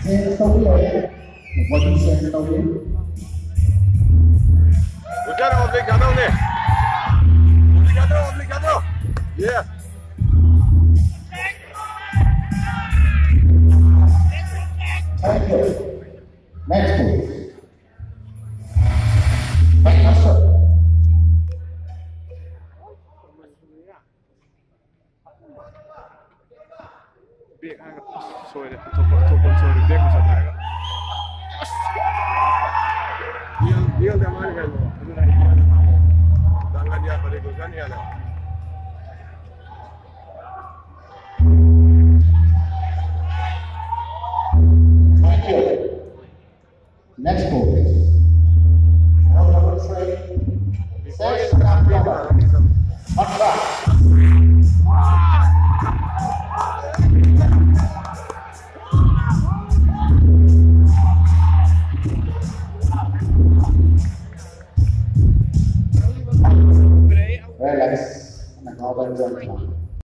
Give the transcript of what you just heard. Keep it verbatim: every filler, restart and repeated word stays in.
Xe tàu biển, một con xe tàu biển. Obrigado, obrigado, né? Obrigado, obrigado. Yeah. Thank you. Next please. Back master. Bek hangat. Sorry, topun topun sorry. Bek masih ada. Dia dia dah mana kan? Sudah dia dah tahu. Jangan dia berikutan dia dah. Thank you. Next ball. Ball number three. Six round number. One back. Relax. Nag-open zone.